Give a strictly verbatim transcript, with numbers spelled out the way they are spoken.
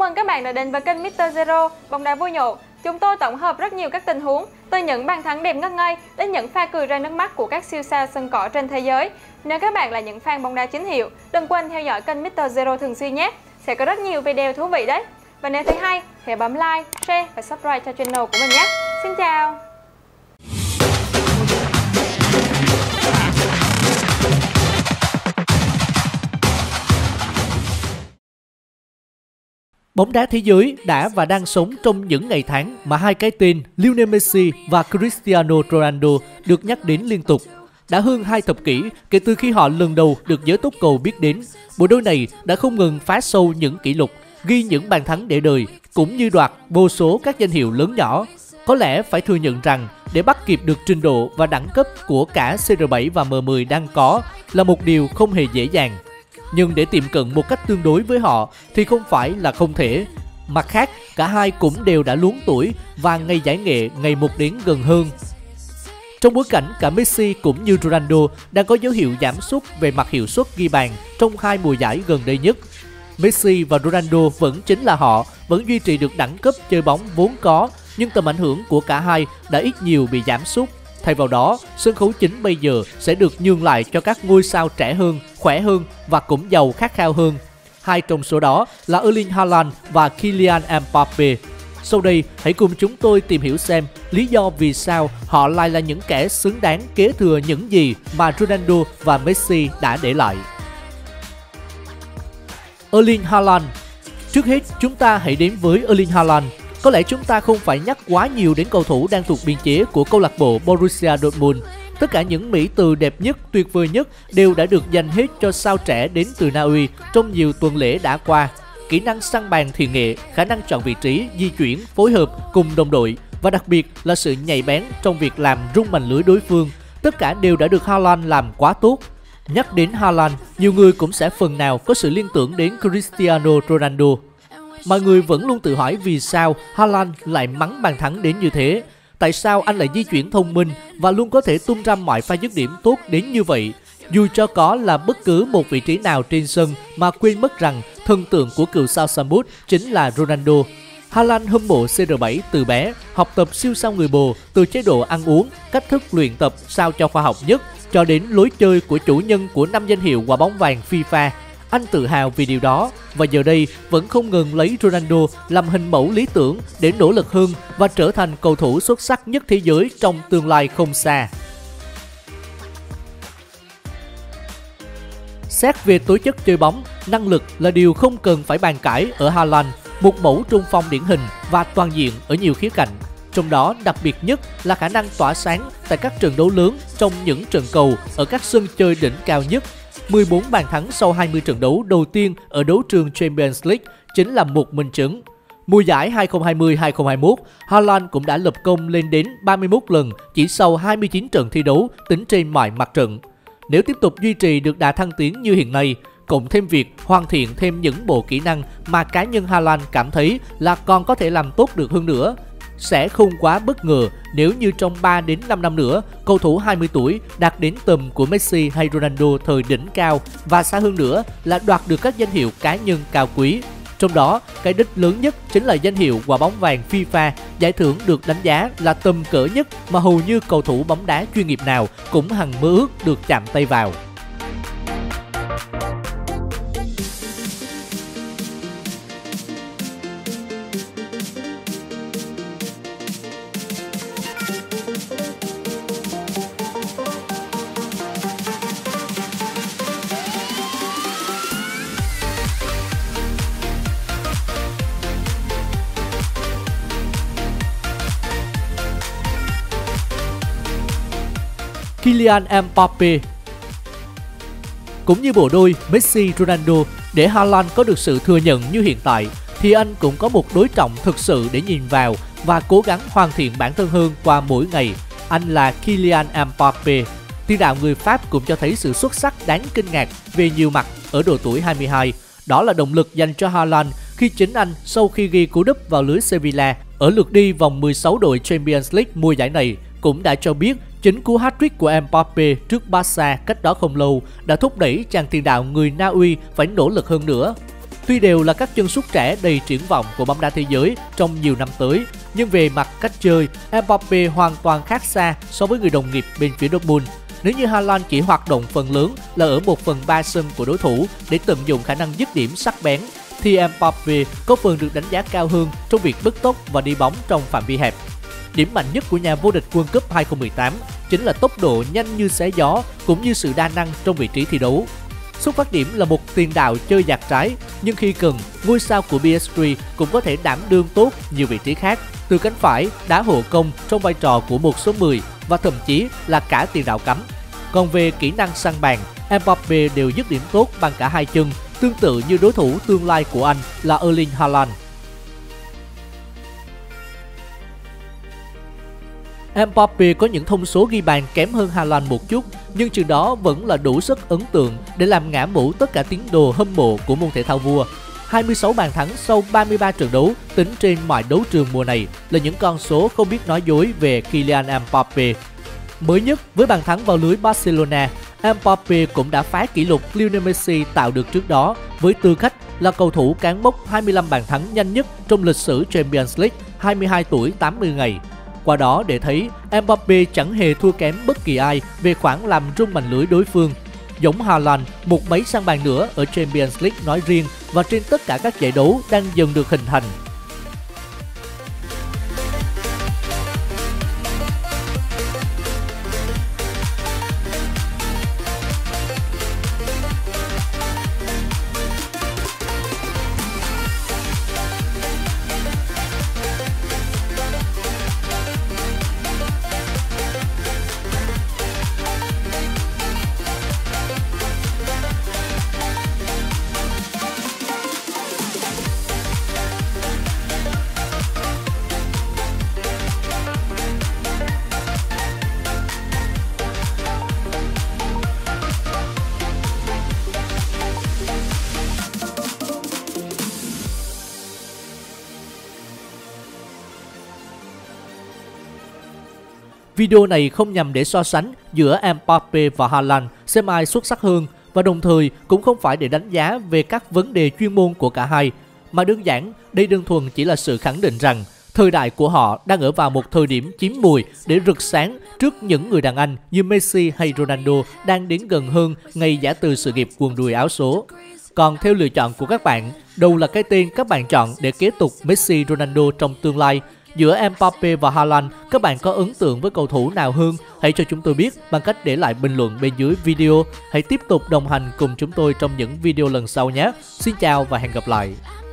mừng các bạn đã đến với kênh mít tơ Zero, bóng đá vui nhộn. Chúng tôi tổng hợp rất nhiều các tình huống, từ những bàn thắng đẹp ngất ngây đến những pha cười ra nước mắt của các siêu sao sân cỏ trên thế giới. Nếu các bạn là những fan bóng đá chính hiệu, đừng quên theo dõi kênh mít tơ Zero thường xuyên nhé. Sẽ có rất nhiều video thú vị đấy. Và nếu thấy hay, hãy bấm like, share và subscribe cho channel của mình nhé. Xin chào! Bóng đá thế giới đã và đang sống trong những ngày tháng mà hai cái tên Lionel Messi và Cristiano Ronaldo được nhắc đến liên tục. Đã hơn hai thập kỷ kể từ khi họ lần đầu được giới tốc cầu biết đến, bộ đôi này đã không ngừng phá sâu những kỷ lục, ghi những bàn thắng để đời, cũng như đoạt vô số các danh hiệu lớn nhỏ. Có lẽ phải thừa nhận rằng để bắt kịp được trình độ và đẳng cấp của cả xê rờ bảy và em mười đang có là một điều không hề dễ dàng. Nhưng để tiệm cận một cách tương đối với họ thì không phải là không thể. Mặt khác, cả hai cũng đều đã luống tuổi và ngày giải nghệ ngày một đến gần hơn. Trong bối cảnh cả Messi cũng như Ronaldo đang có dấu hiệu giảm sút về mặt hiệu suất ghi bàn trong hai mùa giải gần đây nhất, Messi và Ronaldo vẫn chính là họ, vẫn duy trì được đẳng cấp chơi bóng vốn có, nhưng tầm ảnh hưởng của cả hai đã ít nhiều bị giảm sút. Thay vào đó, sân khấu chính bây giờ sẽ được nhường lại cho các ngôi sao trẻ hơn, khỏe hơn và cũng giàu khát khao hơn. Hai trong số đó là Erling Haaland và Kylian Mbappe. Sau đây, hãy cùng chúng tôi tìm hiểu xem lý do vì sao họ lại là những kẻ xứng đáng kế thừa những gì mà Ronaldo và Messi đã để lại. Erling Haaland. Trước hết, chúng ta hãy đến với Erling Haaland. Có lẽ chúng ta không phải nhắc quá nhiều đến cầu thủ đang thuộc biên chế của câu lạc bộ Borussia Dortmund. Tất cả những mỹ từ đẹp nhất, tuyệt vời nhất đều đã được dành hết cho sao trẻ đến từ Na Uy trong nhiều tuần lễ đã qua. Kỹ năng săn bàn thì nghệ, khả năng chọn vị trí, di chuyển, phối hợp cùng đồng đội và đặc biệt là sự nhạy bén trong việc làm rung mành lưới đối phương. Tất cả đều đã được Haaland làm quá tốt. Nhắc đến Haaland, nhiều người cũng sẽ phần nào có sự liên tưởng đến Cristiano Ronaldo. Mọi người vẫn luôn tự hỏi vì sao Haaland lại mắng bàn thắng đến như thế. Tại sao anh lại di chuyển thông minh và luôn có thể tung ra mọi pha dứt điểm tốt đến như vậy, dù cho có là bất cứ một vị trí nào trên sân mà quên mất rằng thần tượng của cựu sao Samut chính là Ronaldo. Haaland hâm mộ xê rờ bảy từ bé, học tập siêu sao người Bồ từ chế độ ăn uống, cách thức luyện tập sao cho khoa học nhất cho đến lối chơi của chủ nhân của năm danh hiệu quả bóng vàng FIFA. Anh tự hào vì điều đó và giờ đây vẫn không ngừng lấy Ronaldo làm hình mẫu lý tưởng để nỗ lực hơn và trở thành cầu thủ xuất sắc nhất thế giới trong tương lai không xa. Xét về tố chất chơi bóng, năng lực là điều không cần phải bàn cãi ở Haaland, một mẫu trung phong điển hình và toàn diện ở nhiều khía cạnh. Trong đó đặc biệt nhất là khả năng tỏa sáng tại các trận đấu lớn trong những trận cầu ở các sân chơi đỉnh cao nhất. mười bốn bàn thắng sau hai mươi trận đấu đầu tiên ở đấu trường Champions League chính là một minh chứng. Mùa giải hai không hai không hai không hai mốt, Haaland cũng đã lập công lên đến ba mươi mốt lần chỉ sau hai mươi chín trận thi đấu tính trên mọi mặt trận. Nếu tiếp tục duy trì được đà thăng tiến như hiện nay, cộng thêm việc hoàn thiện thêm những bộ kỹ năng mà cá nhân Haaland cảm thấy là còn có thể làm tốt được hơn nữa, sẽ không quá bất ngờ nếu như trong ba đến năm năm nữa, cầu thủ hai mươi tuổi đạt đến tầm của Messi hay Ronaldo thời đỉnh cao và xa hơn nữa là đoạt được các danh hiệu cá nhân cao quý. Trong đó, cái đích lớn nhất chính là danh hiệu quả bóng vàng FIFA, giải thưởng được đánh giá là tầm cỡ nhất mà hầu như cầu thủ bóng đá chuyên nghiệp nào cũng hằng mơ ước được chạm tay vào. Kylian Mbappe. Cũng như bộ đôi Messi-Ronaldo, để Haaland có được sự thừa nhận như hiện tại thì anh cũng có một đối trọng thực sự để nhìn vào và cố gắng hoàn thiện bản thân hơn qua mỗi ngày. Anh là Kylian Mbappe. Tiền đạo người Pháp cũng cho thấy sự xuất sắc đáng kinh ngạc về nhiều mặt ở độ tuổi hai mươi hai. Đó là động lực dành cho Haaland khi chính anh sau khi ghi cú đúp vào lưới Sevilla ở lượt đi vòng mười sáu đội Champions League mùa giải này cũng đã cho biết chính cú hat-trick của Mbappe trước Barca cách đó không lâu đã thúc đẩy chàng tiền đạo người Na Uy phải nỗ lực hơn nữa. Tuy đều là các chân sút trẻ đầy triển vọng của bóng đá thế giới trong nhiều năm tới, nhưng về mặt cách chơi, Mbappé hoàn toàn khác xa so với người đồng nghiệp bên phía Dortmund. Nếu như Haaland chỉ hoạt động phần lớn là ở một phần ba sân của đối thủ để tận dụng khả năng dứt điểm sắc bén, thì Mbappé có phần được đánh giá cao hơn trong việc bứt tốc và đi bóng trong phạm vi hẹp. Điểm mạnh nhất của nhà vô địch World Cup hai không một tám chính là tốc độ nhanh như xé gió cũng như sự đa năng trong vị trí thi đấu. Xuất phát điểm là một tiền đạo chơi dạt trái, nhưng khi cần, ngôi sao của pê ét giê cũng có thể đảm đương tốt nhiều vị trí khác, từ cánh phải, đá hộ công trong vai trò của một số mười và thậm chí là cả tiền đạo cắm. Còn về kỹ năng săn bàn, Mbappé đều dứt điểm tốt bằng cả hai chân, tương tự như đối thủ tương lai của anh là Erling Haaland. Mbappé có những thông số ghi bàn kém hơn Haaland một chút, nhưng chừng đó vẫn là đủ sức ấn tượng để làm ngã mũ tất cả tín đồ hâm mộ của môn thể thao vua. hai mươi sáu bàn thắng sau ba mươi ba trận đấu tính trên mọi đấu trường mùa này là những con số không biết nói dối về Kylian Mbappé. Mới nhất với bàn thắng vào lưới Barcelona, Mbappé cũng đã phá kỷ lục Lionel Messi tạo được trước đó với tư cách là cầu thủ cán mốc hai mươi lăm bàn thắng nhanh nhất trong lịch sử Champions League, hai mươi hai tuổi tám mươi ngày. Qua đó để thấy Mbappé chẳng hề thua kém bất kỳ ai về khoản làm rung mành lưới đối phương. Giống Haaland, một mấy săn bàn nữa ở Champions League nói riêng và trên tất cả các giải đấu đang dần được hình thành. Video này không nhằm để so sánh giữa Mbappé và Haaland xem ai xuất sắc hơn, và đồng thời cũng không phải để đánh giá về các vấn đề chuyên môn của cả hai, mà đơn giản đây đơn thuần chỉ là sự khẳng định rằng thời đại của họ đang ở vào một thời điểm chín mùi để rực sáng trước những người đàn anh như Messi hay Ronaldo đang đến gần hơn ngày giã từ sự nghiệp quần đùi áo số. Còn theo lựa chọn của các bạn, đâu là cái tên các bạn chọn để kế tục Messi, Ronaldo trong tương lai? Giữa Mbappé và Haaland, các bạn có ấn tượng với cầu thủ nào hơn? Hãy cho chúng tôi biết bằng cách để lại bình luận bên dưới video. Hãy tiếp tục đồng hành cùng chúng tôi trong những video lần sau nhé. Xin chào và hẹn gặp lại.